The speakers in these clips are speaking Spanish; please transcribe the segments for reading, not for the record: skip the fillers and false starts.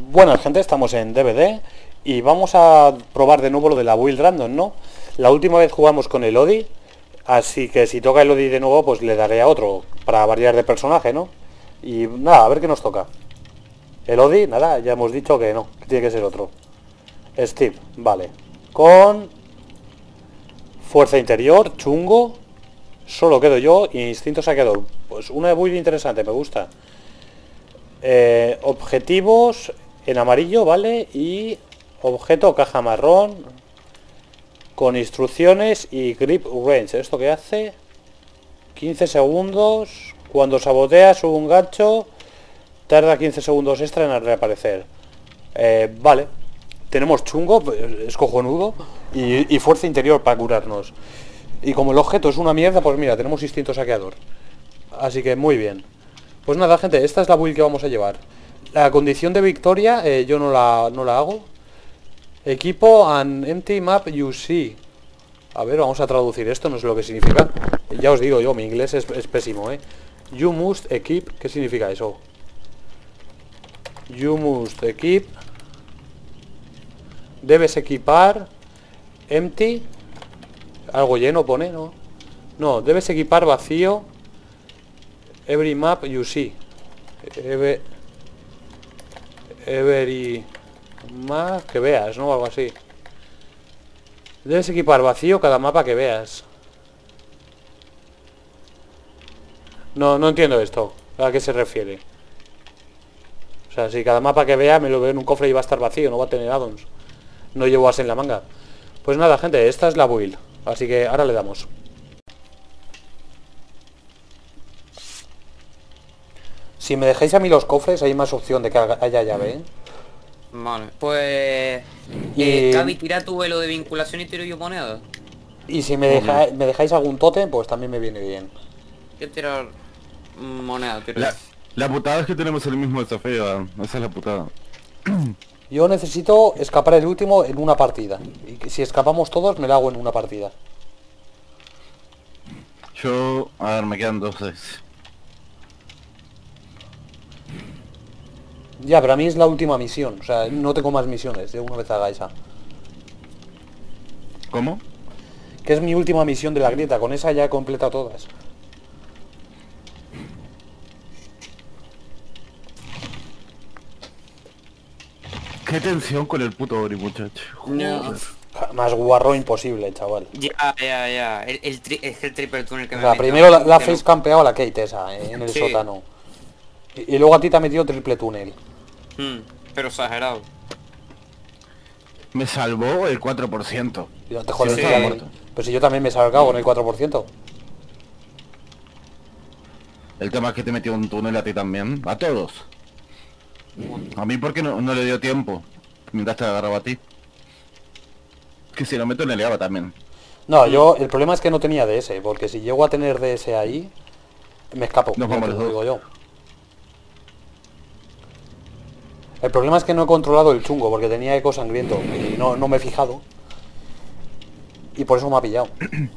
Bueno, gente, estamos en DVD y vamos a probar de nuevo lo de la build random, ¿no? La última vez jugamos con el Odi, así que si toca el Odi de nuevo, pues le daré a otro, para variar de personaje, ¿no? Y nada, a ver qué nos toca. El Odi, nada, ya hemos dicho que no, que tiene que ser otro. Steve, vale. Con fuerza interior, chungo, solo quedo yo y instinto saqueador. Pues una build interesante, me gusta. Objetivos en amarillo, ¿vale? Y objeto caja marrón con instrucciones y grip range. ¿Esto qué hace? 15 segundos. Cuando saboteas un gancho tarda 15 segundos extra en reaparecer. Vale. Tenemos chungo, es cojonudo. Y fuerza interior para curarnos. Y como el objeto es una mierda, pues mira, tenemos instinto saqueador. Así que muy bien. Pues nada, gente, esta es la build que vamos a llevar. La condición de victoria yo no la hago. Equipo and empty map you see. A ver, vamos a traducir esto, no sé lo que significa. Ya os digo yo, mi inglés es pésimo, You must equip, ¿qué significa eso? You must equip. Debes equipar. Empty. Algo lleno pone, ¿no? No, debes equipar vacío. Every map you see. Every map que veas, ¿no? Algo así. Debes equipar vacío cada mapa que veas. No entiendo esto. ¿A qué se refiere? O sea, si cada mapa que vea me lo veo en un cofre y va a estar vacío, no va a tener addons. No llevo as en la manga. Pues nada, gente, esta es la build. Así que ahora le damos. Si me dejáis a mí los cofres, hay más opción de que haya llave, ¿eh? Vale, pues... Y- Gaby, tira tu velo de vinculación y tiro yo moneda. Y si me dejáis algún tótem, pues también me viene bien. Yo tirar moneda, tiro La, yo. la putada es que tenemos el mismo desafío, esa es la putada. Yo necesito escapar el último en una partida. Y que si escapamos todos, me la hago en una partida. Yo, a ver, me quedan 2 veces. Ya, pero a mí es la última misión. O sea, no tengo más misiones de una vez haga esa. ¿Cómo? Que es mi última misión de la grieta. Con esa ya he completado todas. Qué tensión con el puto Ori, muchacho. No. Más guarro imposible, chaval. Ya. Es que el triple túnel que O me sea, metió, primero la que no. face campeado a la Kate esa, en el Sí. sótano. Y luego a ti te ha metido triple túnel. Pero exagerado. Me salvó el 4%. Y no te jodes, Sí, que sí. ya pero si yo también me he salgado con el 4%. El tema es que te metió un túnel a ti también. A todos. A mí porque no le dio tiempo. Mientras te agarraba a ti. Que si lo meto le liaba también. No, yo, el problema es que no tenía DS, porque si llego a tener DS ahí, me escapo. Nos ya vamos te los lo dos. digo yo. El problema es que no he controlado el chungo, porque tenía eco sangriento y no me he fijado. Y por eso me ha pillado.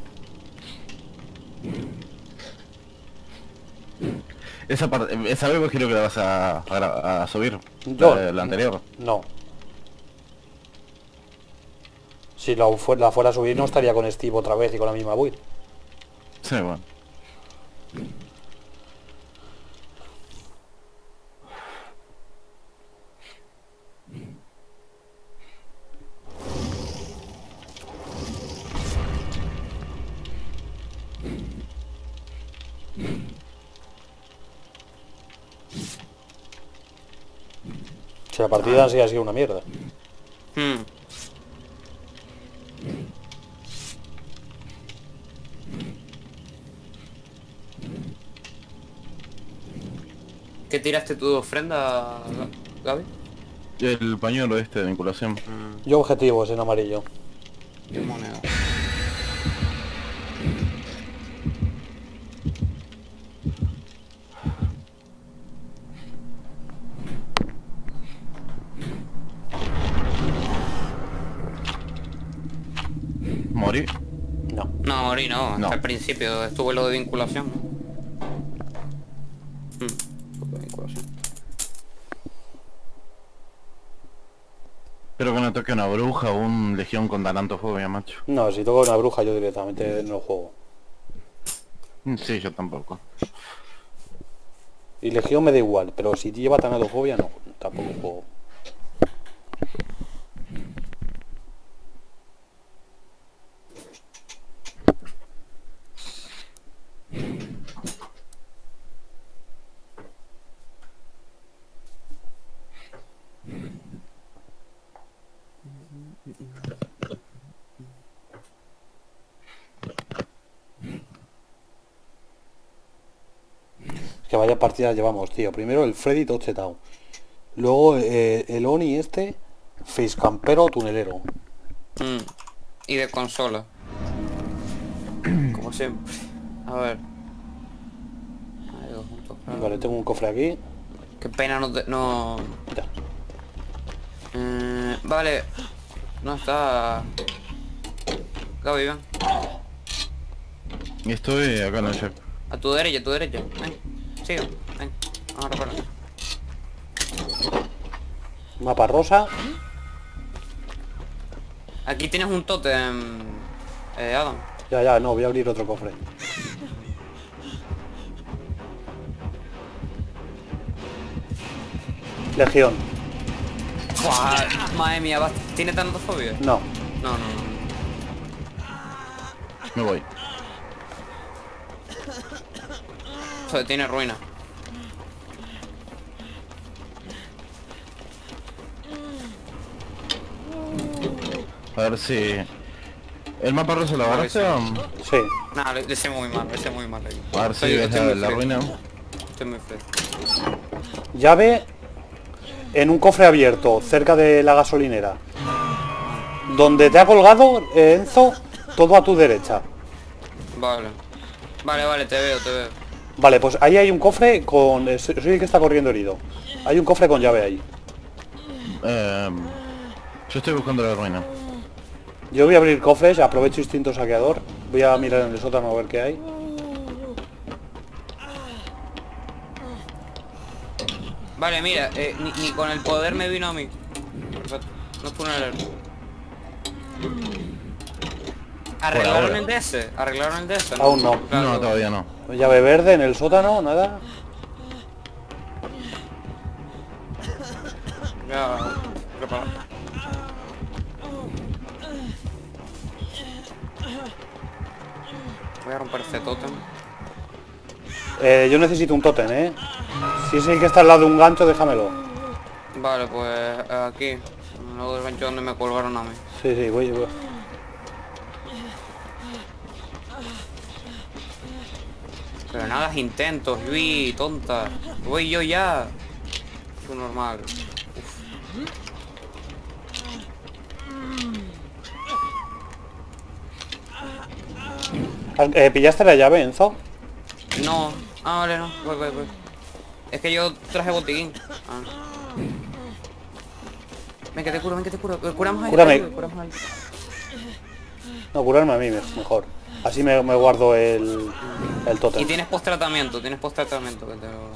Esa vez creo que la vas a subir. Yo, La anterior. No. Si la fuera a subir no estaría con Steve otra vez y con la misma build. Sí, bueno. Si la partida así ha sido una mierda. ¿Qué tiraste tú de ofrenda, Gaby? El pañuelo este de vinculación. Yo objetivos en amarillo. Yo moneda. Morí. No. No, morí no, hasta No. el principio estuvo lo de vinculación. Lo de vinculación. Espero que no toque una bruja o un legión con tanantofobia, macho. No, si toco una bruja yo directamente no juego. Sí, yo tampoco. Y legión me da igual, pero si lleva tanatofobia no, tampoco juego. Que vaya partidas llevamos, tío. Primero el Freddy touchdown. Luego el Oni este, facecampero tunelero. Y de consola. Como siempre. A ver. Ahí, dos juntos, claro. Vale, tengo un cofre aquí. Qué pena no... Ya. Vale. No está... Gaby, ven. Y estoy acá en el check. A tu derecha, a tu derecha. Ven. Sigue. Ven. Vamos a reparar. Mapa rosa. Aquí tienes un tótem, Adam. Ya, no, voy a abrir otro cofre. Legión. Buah, madre mía, ¿tiene tanta fobia? No. No. Me voy. Eso tiene ruina. A ver si... ¿El mapa rosa lo agarraste? Sí. Nah, le sé muy mal, le sé muy mal ahí. A ver si ves Estoy muy la fresco. ruina. Estoy muy fresco. Llave en un cofre abierto, cerca de la gasolinera. Donde te ha colgado, Enzo, todo a tu derecha. Vale. Vale, te veo. Vale, pues ahí hay un cofre con... Soy el que está corriendo herido. Hay un cofre con llave ahí. Yo estoy buscando la ruina. Yo voy a abrir cofres, aprovecho instinto saqueador. Voy a mirar en el sótano a ver qué hay. Vale, mira, ni con el poder me vino a mí. Perfecto. No fue un error. ¿Arreglaron ahora. el DS? ¿Arreglaron el DS? Aún no. Claro. No, todavía no. Llave verde en el sótano, nada. Ya, prepara. Voy a romper este tótem. Yo necesito un tótem, ¿eh? Si es el que está al lado de un gancho, déjamelo. Vale, pues aquí. En el lado del gancho donde me colgaron a mí. Sí, voy. Pero nada hagas intentos, Luis, tonta. Voy yo ya. Es normal. ¿Pillaste la llave, Enzo? No. Ah, vale, no. Voy. Es que yo traje botiquín. Ah. Ven que te curo. Curamos ahí. Cúrame. Curamos ahí. No, curarme a mí mejor. Así me guardo el Y tótem. tienes post-tratamiento, que te lo...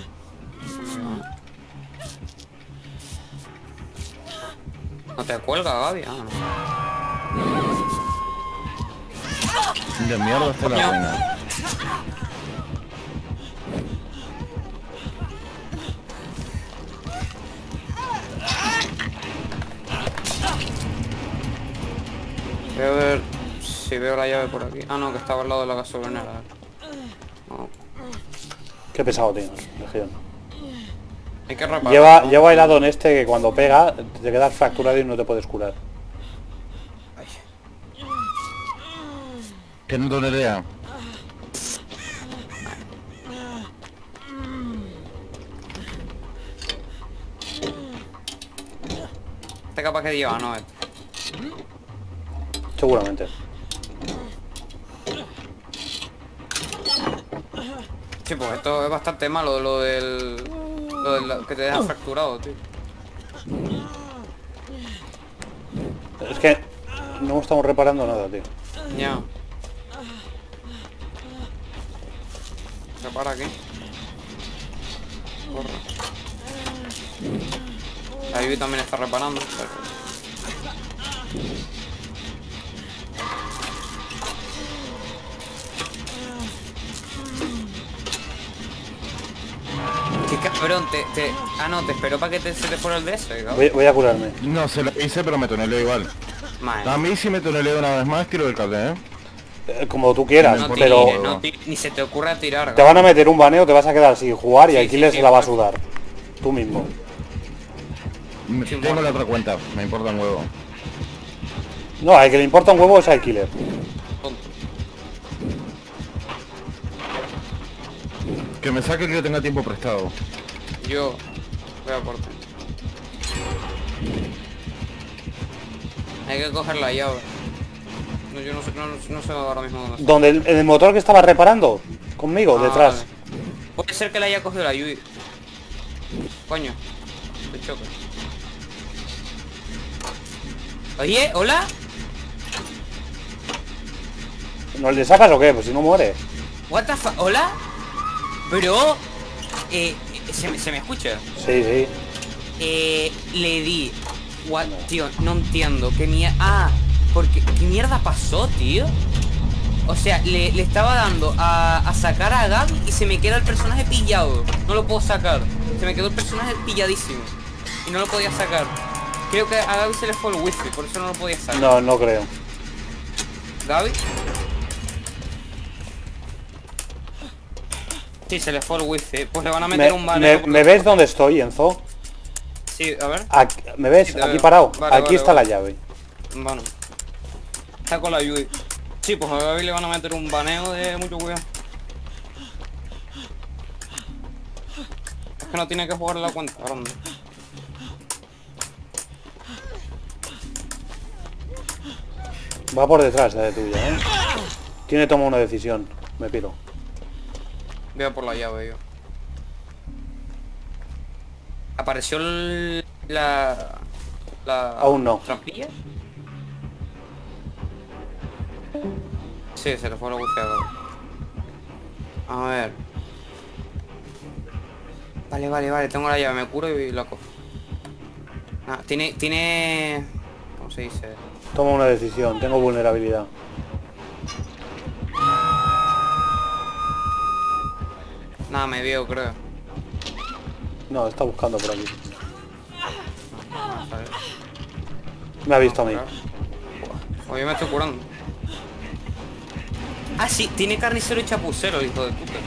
No te cuelga, Gaby. Ah, no. De mierda está la Coño. ruina. Voy a ver si veo la llave por aquí. Ah, no, que estaba al lado de la gasolinera. No. Qué pesado tienes, Legión. Hay que reparar. ¿no? Lleva helado en este que cuando pega te quedas fracturado y no te puedes curar. Ay. Que no tonelea. Este capaz que lleva, ¿no? Seguramente. Sí, pues esto es bastante malo, lo del que te deja fracturado, tío. Es que no estamos reparando nada, tío. Ya. Repara aquí. Corre. La Ivy también está reparando, pero... Qué cabrón, Ah, no, te espero para que se te fuera el DS, cabrón. Voy a curarme. No, se lo hice, pero me tuneleo igual. Madre. A mí si me tuneleo una vez más, tiro el cable, Como tú quieras, No pero tires, no tires, ni se te ocurra tirar, te van a meter un baneo, te vas a quedar sin jugar y Sí, Aquiles sí, se la va a sí. sudar. Tú mismo. Tengo la otra cuenta, me importa un huevo. No, al que le importa un huevo es a Aquiles. Tonto. Que me saque el que tenga tiempo prestado. Yo voy a por ti. Hay que coger la llave. No, yo no sé ahora mismo dónde está. Donde el motor que estaba reparando conmigo, Ah, detrás. vale. Puede ser que la haya cogido la Yui. Coño. Te choque. Oye, ¿hola? ¿No le sacas o qué? Pues si no muere. What the fuck? ¿Hola? Bro. ¿Se me escucha? Sí, sí. Le di... What, tío, no entiendo. ¿Qué mierda? Ah, porque... ¿Qué mierda pasó, tío? O sea, le estaba dando a sacar a Gaby y se me queda el personaje pillado. No lo puedo sacar. Se me quedó el personaje pilladísimo. Y no lo podía sacar. Creo que a Gaby se le fue el wifi, por eso no lo podía sacar. No, no creo. ¿Gaby? Sí, se le fue el wifi. Pues le van a meter un baneo. ¿Me ves dónde estoy, Enzo? Sí, a ver. ¿Me ves? Sí, te Aquí veo. parado. Vale, Aquí vale, está vale. la llave. Bueno. Está con la Yui. Sí, pues a Gaby le van a meter un baneo de mucho cuidado. Es que no tiene que jugar la cuenta grande. Va por detrás de tuya, ¿eh? Tiene que tomar una decisión. Me piro. Voy a por la llave yo. ¿Apareció la Aún no. trampilla? Sí, se le fue la wifi a Gaby. A ver. Vale, tengo la llave, me curo y la cojo. Ah, tiene... ¿Cómo se dice? Toma una decisión. Tengo vulnerabilidad. Nada, me veo, creo. No, está buscando por aquí. Vamos a ver. Me ha visto a mí. Oye, me estoy curando. Ah, sí, tiene carnicero y chapucero, el hijo de puta.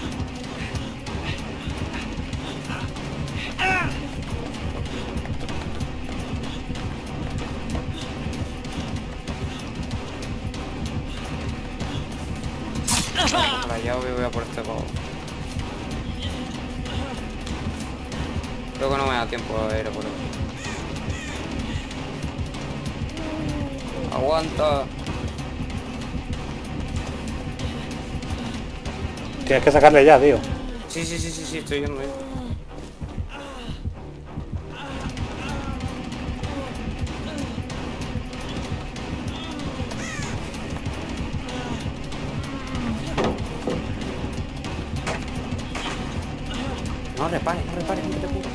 La llave voy a por este pavo. Creo que no me da tiempo a ir a por él. Aguanta. Tienes que sacarle ya, tío. Sí, estoy yendo ahí. No repares, no te preocupes.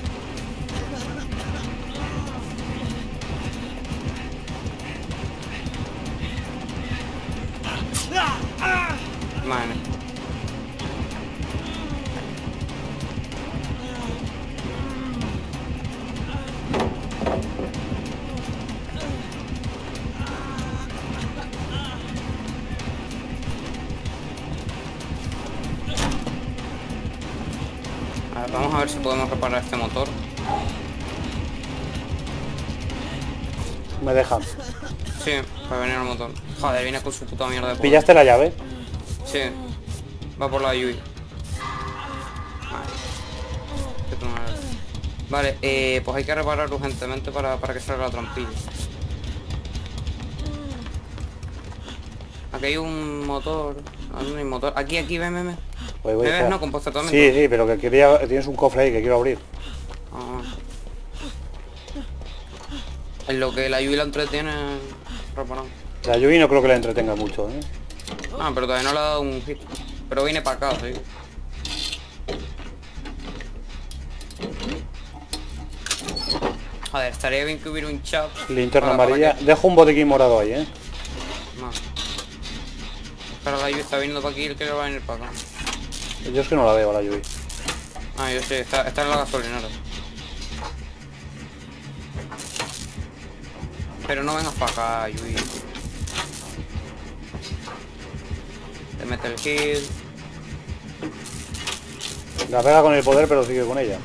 Vale. A ver, vamos a ver si podemos reparar este motor. Me deja. Sí, para venir al motor. Joder, viene con su puta mierda de poder. ¿Pillaste la llave? Sí, va por la Yui. Vale, pues hay que reparar urgentemente para que salga la trampilla. Aquí hay un motor. ¿Dónde hay motor? Aquí, ven. Voy, ¿Me ves? espera. No, con postatómico. Sí, pero que quería... Tienes un cofre ahí que quiero abrir. Ah. En lo que la Yui la entretiene reparando. La Yui no creo que la entretenga mucho, ¿eh? Ah, pero todavía no le ha dado un hit. Pero viene para acá, sí. Joder, estaría bien que hubiera un chat. Linterna para amarilla. que- Dejo un botiquín morado ahí, No. Pero la lluvia está viniendo para aquí, el que va a venir para acá. Yo es que no la veo la lluvia. Ah, yo sé, está en la gasolinera. Pero no vengas para acá, Yui. Te mete el hit. La pega con el poder, pero sigue con ella.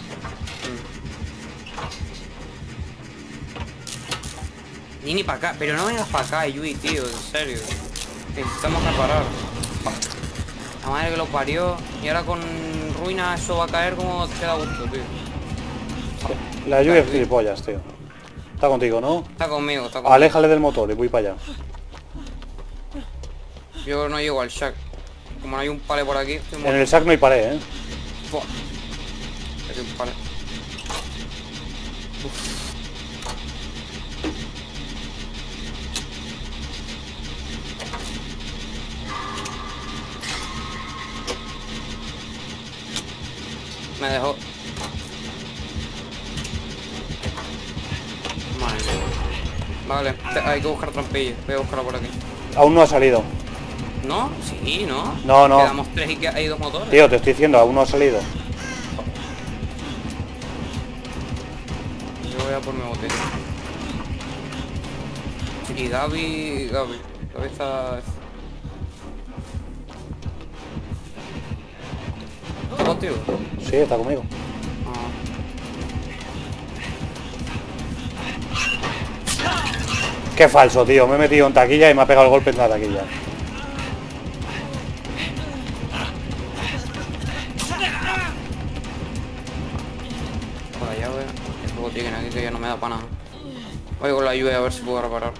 Ni para acá, pero no vengas para acá, Yui, tío, en serio. Necesitamos reparar. La madre que lo parió. Y ahora con ruina eso va a caer como te da gusto, tío. La lluvia es gilipollas, tío. Está contigo, ¿no? Está conmigo, está conmigo. Aléjale del motor y voy para allá. Yo no llego al shack. Como no hay un pale por aquí, estoy En muerto. el sac no hay pared, ¿eh? Buah. Aquí hay un pale. Me dejó. Vale, hay que buscar trampillas. Voy a buscarla por aquí. Aún no ha salido. ¿No? Sí, ¿no? No, no. Quedamos 3 y que hay 2 motores. Tío, te estoy diciendo, aún no ha salido. Yo voy a por mi botella. Y Gaby está... ¿Está contigo? Sí, está conmigo. Ah. Qué falso, tío. Me he metido en taquilla y me ha pegado el golpe en la taquilla. Con la llave. Y luego tienen aquí que ya no me da para nada. Voy con la lluvia a ver si puedo reparar.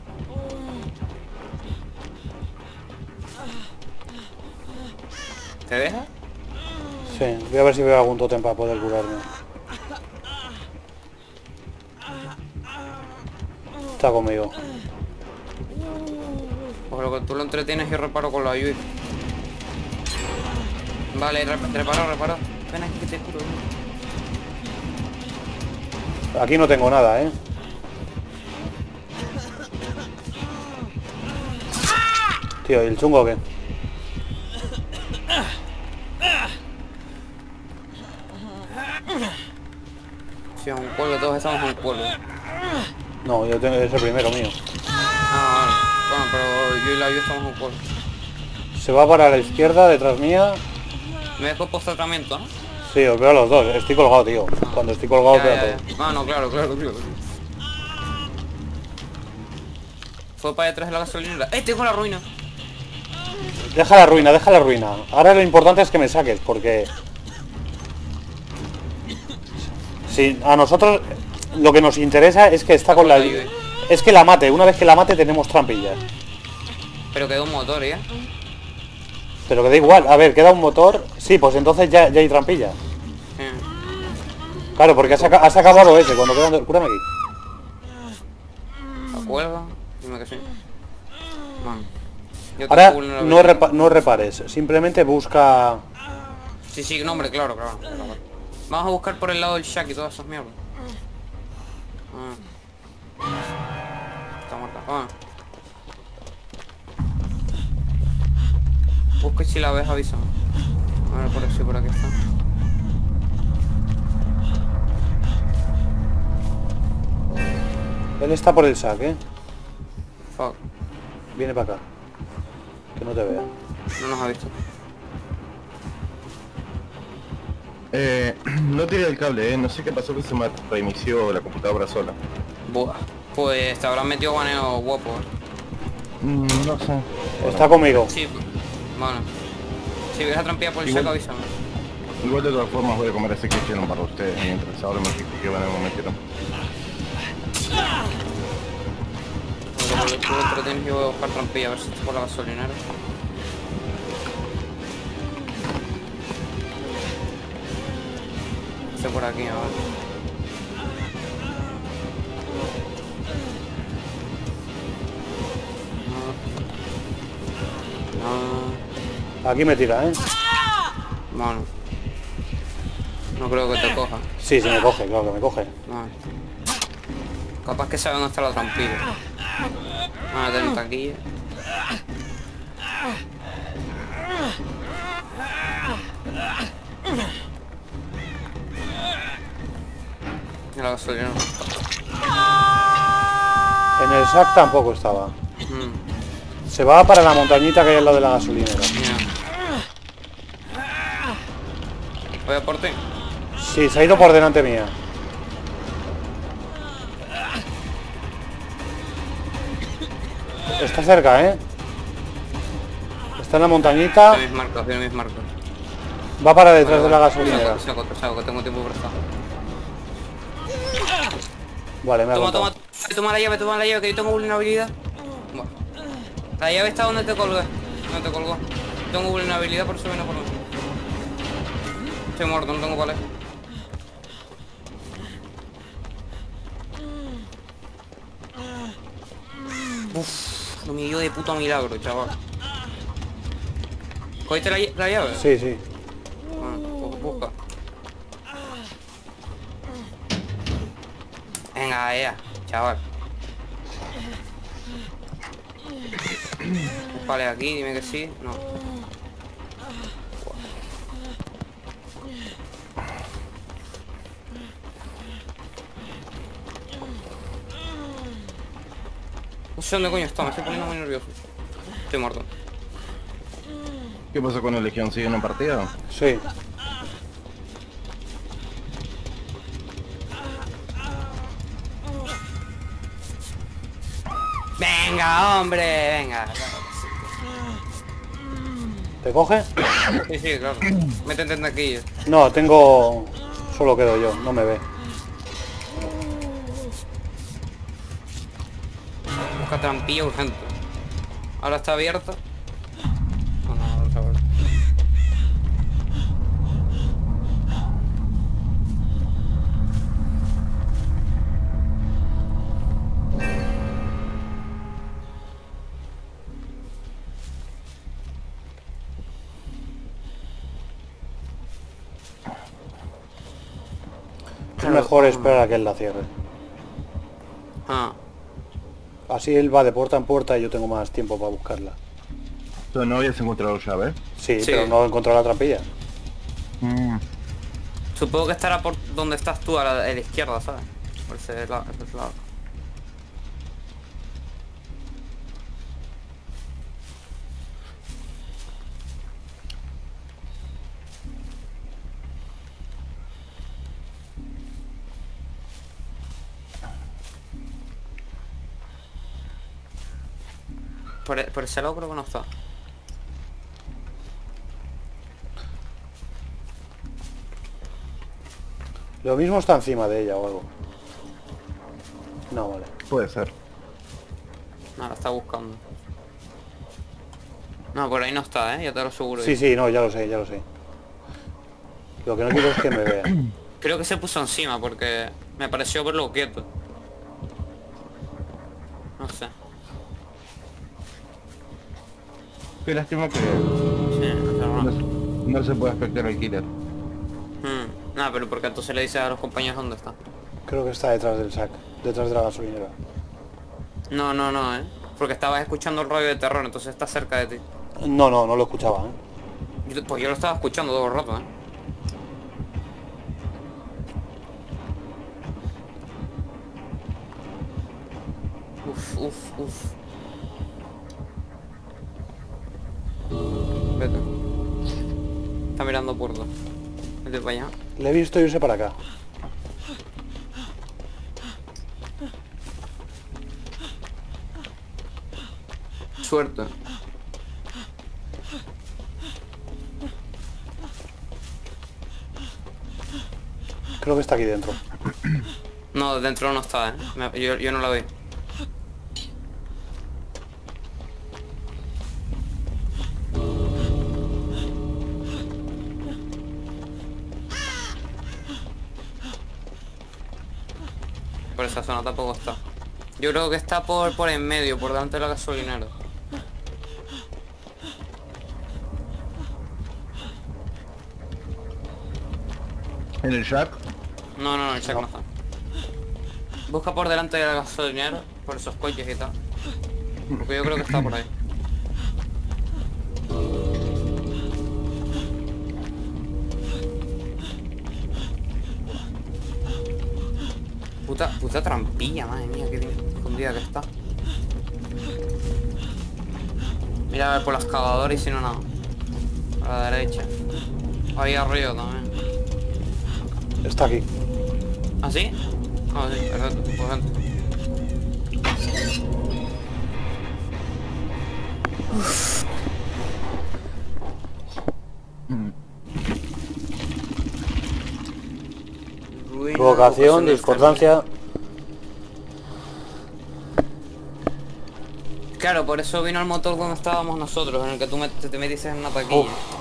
¿Te deja? Sí, voy a ver si veo algún tótem para poder curarme. Está conmigo. Pues lo que tú lo entretienes y reparo con la lluvia. Vale, reparo. Ven aquí que te curo. Aquí no tengo nada, ¿eh? Tío, ¿y el chungo qué? Sí, es un pueblo, todos estamos en un pueblo. No, yo tengo ese primero mío. Ah, vale. Bueno, pero yo y la lluvia estamos en un pueblo. Se va para la izquierda, detrás mía. Me dejo post tratamiento, ¿no? Sí, os veo a los dos. Estoy colgado, tío. Cuando estoy colgado, veo todo. Ah, no, claro. Fue para detrás de la gasolinera. Tengo la ruina! Deja la ruina, deja la ruina. Ahora lo importante es que me saques, porque... Si a nosotros lo que nos interesa es que está con la... Es que la mate. Una vez que la mate tenemos trampillas. Pero quedó un motor, ¿ya? Pero que da igual. A ver, queda un motor. Sí, pues entonces ya hay trampillas. Claro, porque has acabado ese. Cuando quedan... Cúrame aquí. La cuelga. Dime que sí. Man. Yo Ahora tengo vulnerabilidad. no repares. Simplemente busca... Sí, no, hombre, claro. Vamos a buscar por el lado del shack y todas esas mierdas. Está muerta. Busca y si la ves avísame. A ver por aquí está. Él está por el sac, ¿eh? Fuck. Viene para acá. Que no te vea. No nos ha visto. No tiré el cable, no sé qué pasó que se me reinició la computadora sola. Buah. Pues te habrán metido baneo guapo, No sé. Está conmigo. Sí, bueno. Si ves la trampilla por el Igual- shack avísame. Igual de todas formas voy a comer ese que hicieron para ustedes mientras ahora me fijo que van a metieron. Porque tú lo entretienes y voy a buscar trampilla a ver si está por la gasolinera. Estoy por aquí, a ver. No. Aquí me tira, ¿eh? Bueno. No creo que te coja. Sí, me coge, claro que me coge. Vale. Capaz que sabe dónde está la trampilla. Vamos a meter en taquilla. Y la gasolina no está. En el sac tampoco estaba. Mm, Se va para la montañita que hay al lado de la gasolinera. mira. Voy a por ti. Sí, se ha ido por delante mía. Está cerca, ¿eh? Está en la montañita. Tiene mis marcos. Va para detrás de la gasolinera. Saco, que tengo tiempo prestado. Vale, me ha Toma, contado. toma la llave, que yo tengo vulnerabilidad. Bueno. La llave está donde te colgué. Donde te colgó. Tengo vulnerabilidad, por eso viene por mí. Estoy muerto, no tengo palés. Uff, lo mío de puto milagro, chaval. ¿Cogiste la llave? Sí, sí. Bueno, pues busca. Venga, ya, chaval. Vale, aquí, dime que sí. No. No sé dónde coño está, me estoy poniendo muy nervioso. Estoy muerto. ¿Qué pasó con la Legión? ¿Siguen en partida? Sí. Venga, hombre, venga. ¿Te coge? Sí, sí, claro. Métete en taquilla. No, tengo... Solo quedo yo, no me ve. Busca trampilla urgente. Ahora está abierta. No, no, ahora está abierta. Es mejor esperar a que él la cierre. Ah, Así él va de puerta en puerta y yo tengo más tiempo para buscarla. ¿Tú no habías encontrado llave? Sí, Sí. pero no he encontrado la trampilla. supongo que estará por donde estás tú, a la izquierda, ¿sabes? Por ese lado. Por ese lado creo que no está. Lo mismo está encima de ella o algo. No, vale. Puede ser. No, la está buscando. No, por ahí no está, ya te lo aseguro. Sí, sí, no, ya lo sé, ya lo sé. Lo que no quiero es que me vea. Creo que se puso encima porque me pareció verlo quieto. No sé. Qué lástima que Sí, es no, verdad. no se puede afectar al killer. No, pero porque entonces le dices a los compañeros dónde está. Creo que está detrás del sac, detrás de la gasolinera. No, porque estabas escuchando el radio de terror, entonces está cerca de ti. No, no, no lo escuchaba, ¿eh? Pues yo lo estaba escuchando todo el rato, Uf. Vete. Está mirando puerta. Vete para allá. Le he visto irse para acá. Suerte. Creo que está aquí dentro. No, dentro no está, yo no la veo. Por esa zona tampoco está. Yo creo que está por en medio, por delante de la gasolinera. ¿En el Jack? No, el Jack no está. Busca por delante del gasolinero, por esos coches y tal. Porque yo creo que está por ahí. Puta trampilla, madre mía, qué escondida que está. Mira a ver por las cavadoras y si no, nada. A la derecha. Ahí arriba también. Está aquí. ¿Ah, sí? Ah, sí, perfecto. Pues vente. Ruina, Provocación, del discordancia. Claro, por eso vino el motor donde estábamos nosotros, en el que tú te metiste en una taquilla.